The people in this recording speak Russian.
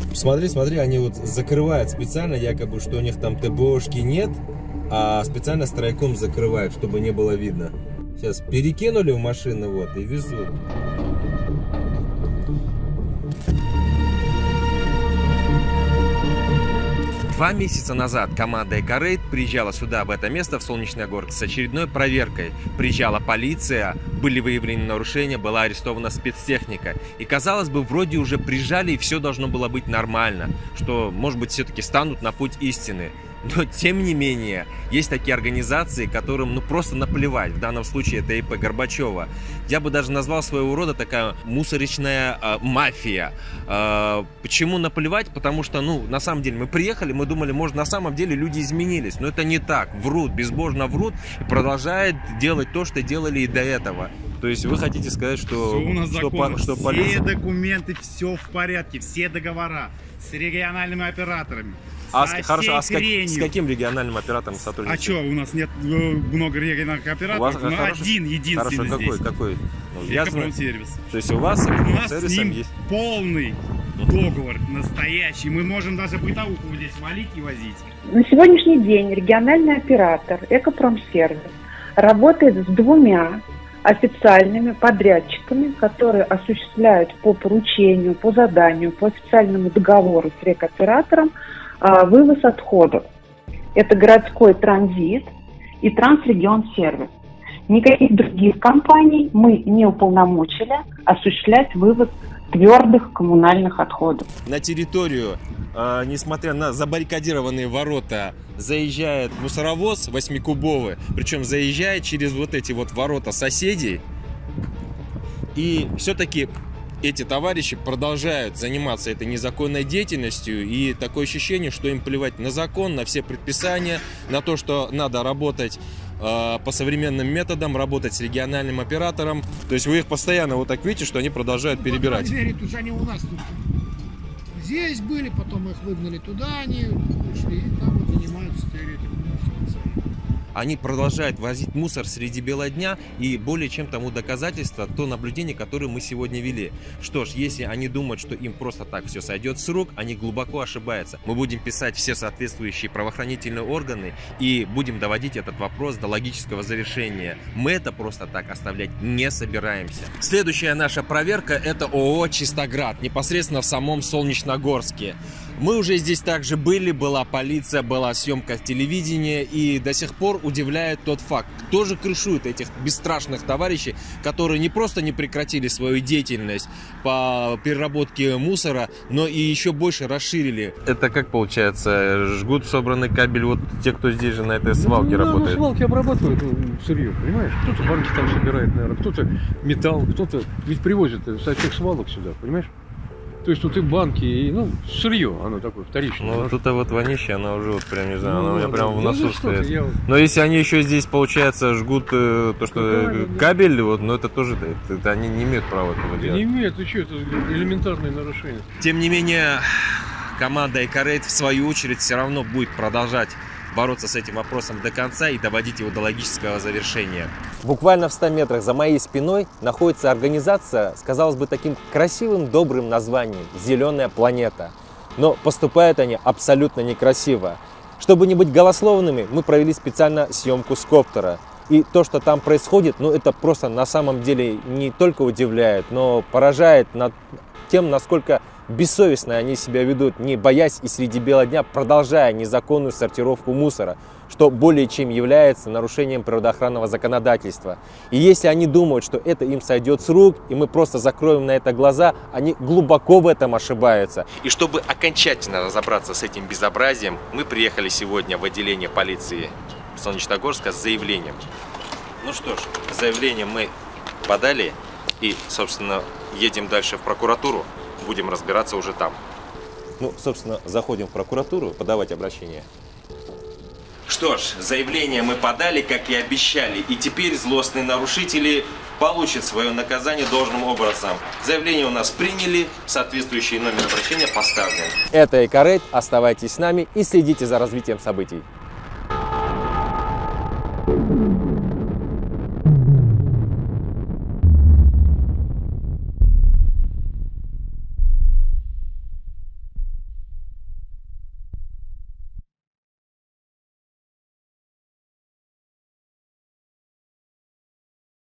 Смотри, смотри, они вот закрывают специально, якобы, что у них там ТБОшки нет, а специально стройком закрывают, чтобы не было видно. Сейчас перекинули в машины вот и везут. 2 месяца назад команда Экорейд приезжала сюда, в это место, в Солнечногорск, с очередной проверкой. Приезжала полиция, были выявлены нарушения, была арестована спецтехника. И, казалось бы, вроде уже приезжали, и все должно было быть нормально, что, может быть, все-таки станут на путь истины. Но, тем не менее, есть такие организации, которым, ну, просто наплевать. В данном случае это ИП Горбачева. Я бы даже назвал своего рода такая мусорочная мафия. Почему наплевать? Потому что, ну, на самом деле, мы приехали, мы думали, может, на самом деле люди изменились. Но это не так. Врут, безбожно врут и продолжают делать то, что делали и до этого. То есть вы хотите сказать, что, все у нас что все полиция... документы, все в порядке, все договора с региональными операторами. Хорошо, а с каким региональным оператором сотрудничаете? А что, у нас нет много региональных операторов? Ну, один, единственный. Хорошо, какой? Ну, Экопромсервис. То есть у вас с Экопромсервисом есть полный договор, настоящий. Мы можем даже бытовуху здесь валить и возить. На сегодняшний день региональный оператор Экопромсервис работает с 2 официальными подрядчиками, которые осуществляют по поручению, по заданию, по официальному договору с рекоператором вывоз отходов. Это городской транзит и Трансрегионсервис. Никаких других компаний мы не уполномочили осуществлять вывоз твердых коммунальных отходов. На территорию, несмотря на забаррикадированные ворота, заезжает мусоровоз 8-кубовый, причем заезжает через вот эти вот ворота соседей. И все-таки эти товарищи продолжают заниматься этой незаконной деятельностью, и такое ощущение, что им плевать на закон, на все предписания, на то, что надо работать по современным методам, работать с региональным оператором. То есть вы их постоянно вот так видите, что они продолжают перебирать. Тут же они у нас тут здесь были, потом их выгнали туда, они ушли и там вот занимаются теперь этим. Они продолжают возить мусор среди бела дня, и более чем тому доказательство то наблюдение, которое мы сегодня вели. Что ж, если они думают, что им просто так все сойдет с рук, они глубоко ошибаются. Мы будем писать все соответствующие правоохранительные органы и будем доводить этот вопрос до логического завершения. Мы это просто так оставлять не собираемся. Следующая наша проверка — это ООО «Чистоград», непосредственно в самом Солнечногорске. Мы уже здесь также были, была полиция, была съемка телевидения, и до сих пор удивляет тот факт, кто же крышует этих бесстрашных товарищей, которые не просто не прекратили свою деятельность по переработке мусора, но и еще больше расширили. Это как получается? Жгут собранный кабель вот те, кто здесь же на этой свалке работает? Ну, свалки обрабатывают сырье, понимаешь? Кто-то банки там собирает, наверное, кто-то металл, кто-то ведь привозит со всех свалок сюда, понимаешь? То есть тут и банки, и, ну, сырье, оно такое вторичное. Ну, тут вот вонище, она уже вот прям, не знаю, она у меня прям в носу стоит. Но если они еще здесь, получается, жгут то, что кабель, вот, но это тоже, это они не имеют права этого делать. Не имеют, ты что, это элементарное нарушение. Тем не менее, команда Экорейд, в свою очередь, все равно будет продолжать бороться с этим вопросом до конца и доводить его до логического завершения. Буквально в 100 метрах за моей спиной находится организация с, казалось бы, таким красивым, добрым названием «Зеленая планета». Но поступают они абсолютно некрасиво. Чтобы не быть голословными, мы провели специально съемку с коптера. И то, что там происходит, ну это просто на самом деле не только удивляет, но поражает над тем, насколько бессовестно они себя ведут, не боясь и среди бела дня, продолжая незаконную сортировку мусора, что более чем является нарушением природоохранного законодательства. И если они думают, что это им сойдет с рук, и мы просто закроем на это глаза, они глубоко в этом ошибаются. И чтобы окончательно разобраться с этим безобразием, мы приехали сегодня в отделение полиции Солнечногорска с заявлением. Ну что ж, заявление мы подали и, собственно, едем дальше в прокуратуру. Будем разбираться уже там. Ну, собственно, заходим в прокуратуру подавать обращение. Что ж, заявление мы подали, как и обещали. И теперь злостные нарушители получат свое наказание должным образом. Заявление у нас приняли, соответствующий номер обращения поставлен. Это Экорейд, оставайтесь с нами и следите за развитием событий.